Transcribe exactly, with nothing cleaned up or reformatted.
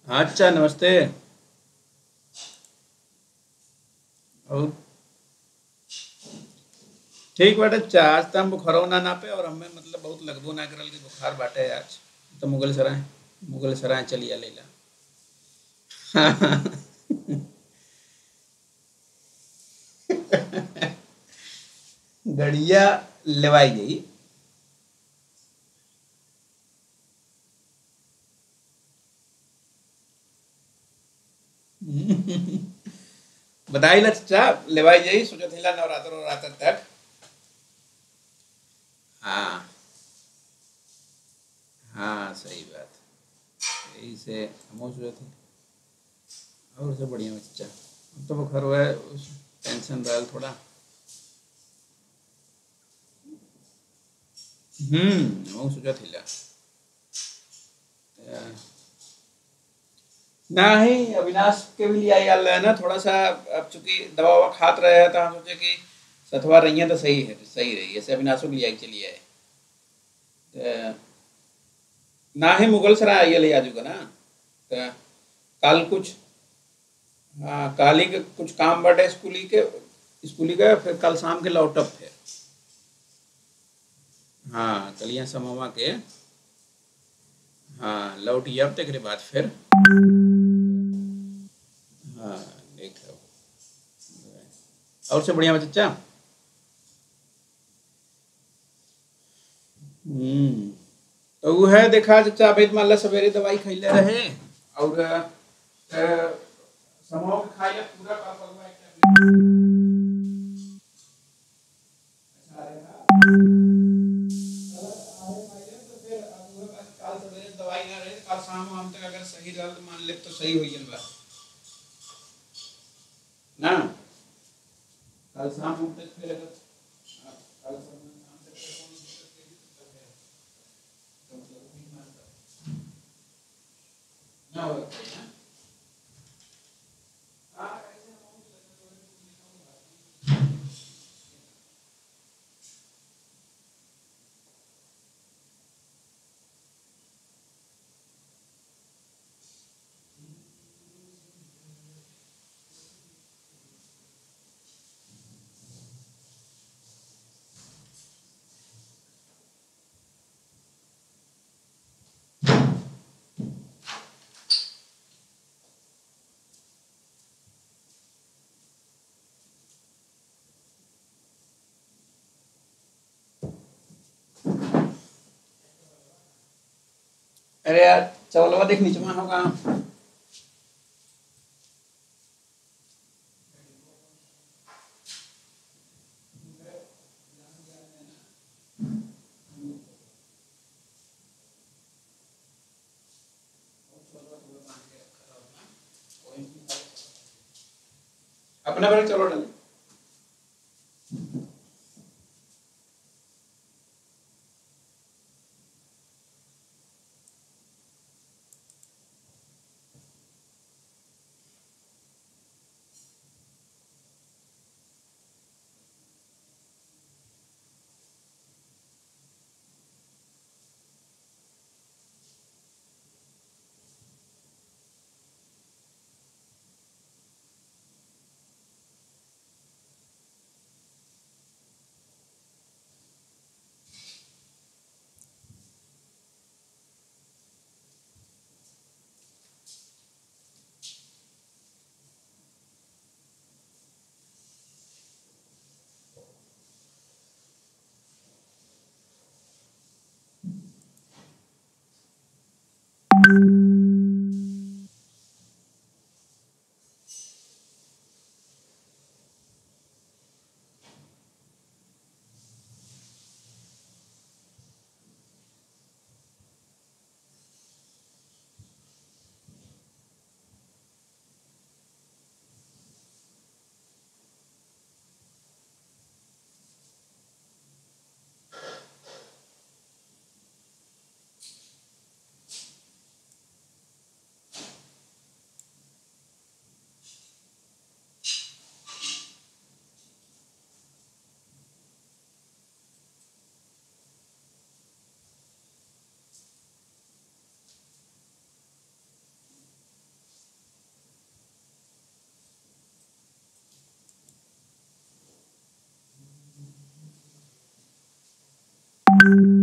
अच्छा, नमस्ते। और ठीक बाटे। चा आज त हम बुखारो ना नापे और हमें मतलब बहुत लगबो ना करल कि बुखार बाटे आज। तो मुगल सराय मुगल सराय चलिया लेला। गड़िया लेवाई गई। बताई ला चाचा, लेवाई जाई सोचा थिला नवरात्र नवरात्र तक। हाँ, हाँ, सही बात। यही से हम सोचा थे। और सब बढ़िया बा चाचा। अब तो बुखार हुआ है, उस टेंशन रहल थोड़ा। हम्म हम सोचा थिला। नहीं, अविनाश के भी लिए आई हाल है ना थोड़ा सा। अब चूंकि दवा ववा खात रहे हैं तो हम सोचे कि सथवा रही है तो सही है, सही रही ऐसे अविनाशों के लिए आई चली है। तो ना ही मुगल सराय आई ले आजू का ना। तो कल कुछ, हाँ कल ही के कुछ काम बटे स्कूली के, स्कूली के फिर कल शाम के लौटब फिर। हाँ कलिया समवा के। हाँ लौटी अब तक बाद फिर। हाँ देख लो। और से बढ़िया बा चचा। हम्म तो वो है देखा चचा, अभी मान ला सवेरे दवाई खैले रहे और अ, समोह के खाइले पूरा का परवा एक टैबलेट अच्छा रहेगा। आरे खाइले तो फिर अब वो बस कल सवेरे दवाई ना रहे कल शाम हम तक अगर सही रहल तो मान ले तो सही होई गइल बा ना। कल शाम हम तक फिर अगर हाँ, कल शाम शाम तक फिर कोनो दिक्कत के भी तो है तो मतलब कोई मारता ना हो ना। हाँ ऐसे हम अरे यार चावलवा देख नीचे में होगा। अपना बारे चलो डाले। है।